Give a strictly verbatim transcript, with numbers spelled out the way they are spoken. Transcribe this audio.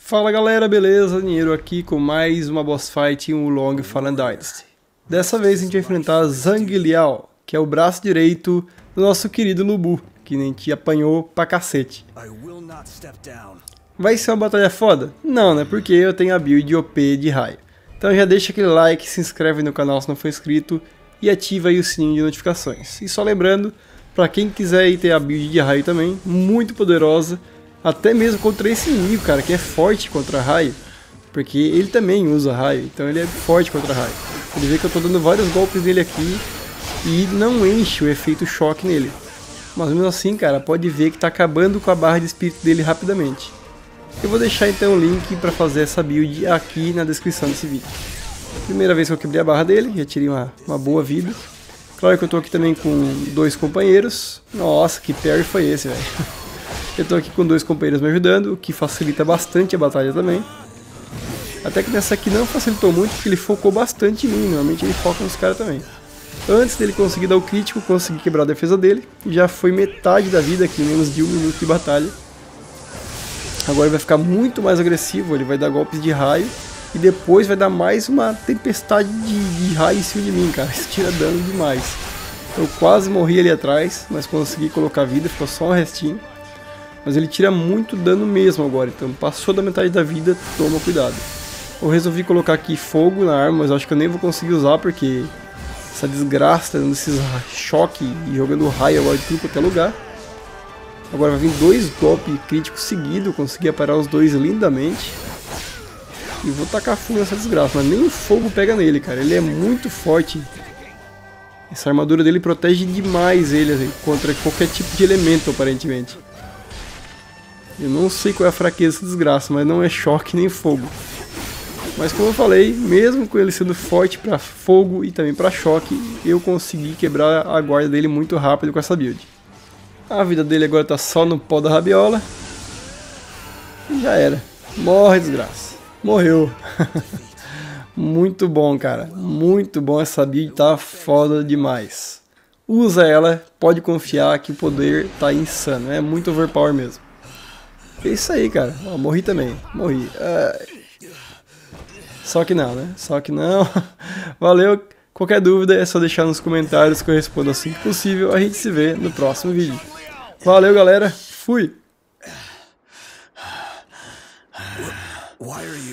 Fala galera, beleza? Dinheiro aqui com mais uma boss fight em Wulong Fallen Dynasty. Dessa vez a gente vai enfrentar Zhang Liao, que é o braço direito do nosso querido Lu Bu, que nem te apanhou pra cacete. Vai ser uma batalha foda? Não, né? Porque eu tenho a build O P de raio. Então já deixa aquele like, se inscreve no canal se não for inscrito e ativa aí o sininho de notificações. E só lembrando, pra quem quiser ir ter a build de raio também, muito poderosa, até mesmo contra esse inimigo, cara, que é forte contra raio, porque ele também usa raio, então ele é forte contra raio. Ele vê que eu tô dando vários golpes nele aqui e não enche o efeito choque nele. Mas mesmo assim, cara, pode ver que tá acabando com a barra de espírito dele rapidamente. Eu vou deixar então o link para fazer essa build aqui na descrição desse vídeo. Primeira vez que eu quebrei a barra dele, já tirei uma, uma boa vida. Claro que eu tô aqui também com dois companheiros. Nossa, que parry foi esse, velho. Eu tô aqui com dois companheiros me ajudando, o que facilita bastante a batalha também. Até que nessa aqui não facilitou muito, porque ele focou bastante em mim, normalmente ele foca nos caras também. Antes dele conseguir dar o crítico, consegui quebrar a defesa dele, e já foi metade da vida aqui, menos de um minuto de batalha. Agora ele vai ficar muito mais agressivo, ele vai dar golpes de raio, e depois vai dar mais uma tempestade de, de raio em cima de mim, cara, isso tira dano demais. Eu quase morri ali atrás, mas consegui colocar vida, ficou só um restinho. Mas ele tira muito dano mesmo agora, então passou da metade da vida, toma cuidado. Eu resolvi colocar aqui fogo na arma, mas acho que eu nem vou conseguir usar porque essa desgraça tá dando esses choque e jogando raio agora de tudo quanto é lugar. Agora vai vir dois golpes críticos seguidos, eu consegui parar os dois lindamente. E vou tacar fogo nessa desgraça, mas nem o fogo pega nele, cara, ele é muito forte. Essa armadura dele protege demais ele assim, contra qualquer tipo de elemento aparentemente. Eu não sei qual é a fraqueza dessa desgraça, mas não é choque nem fogo. Mas como eu falei, mesmo com ele sendo forte para fogo e também para choque, eu consegui quebrar a guarda dele muito rápido com essa build. A vida dele agora tá só no pó da rabiola. E já era. Morre, desgraça. Morreu. Muito bom, cara. Muito bom, essa build, tá foda demais. Usa ela, pode confiar que o poder tá insano. É muito overpower mesmo. É isso aí, cara. Ó, morri também. Morri. Ai. Só que não, né? Só que não. Valeu. Qualquer dúvida é só deixar nos comentários que eu respondo assim que possível. A gente se vê no próximo vídeo. Valeu, galera. Fui. Why are you